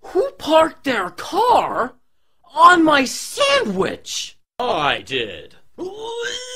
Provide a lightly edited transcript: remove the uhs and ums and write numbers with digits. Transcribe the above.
Who parked their car on my sandwich? I did.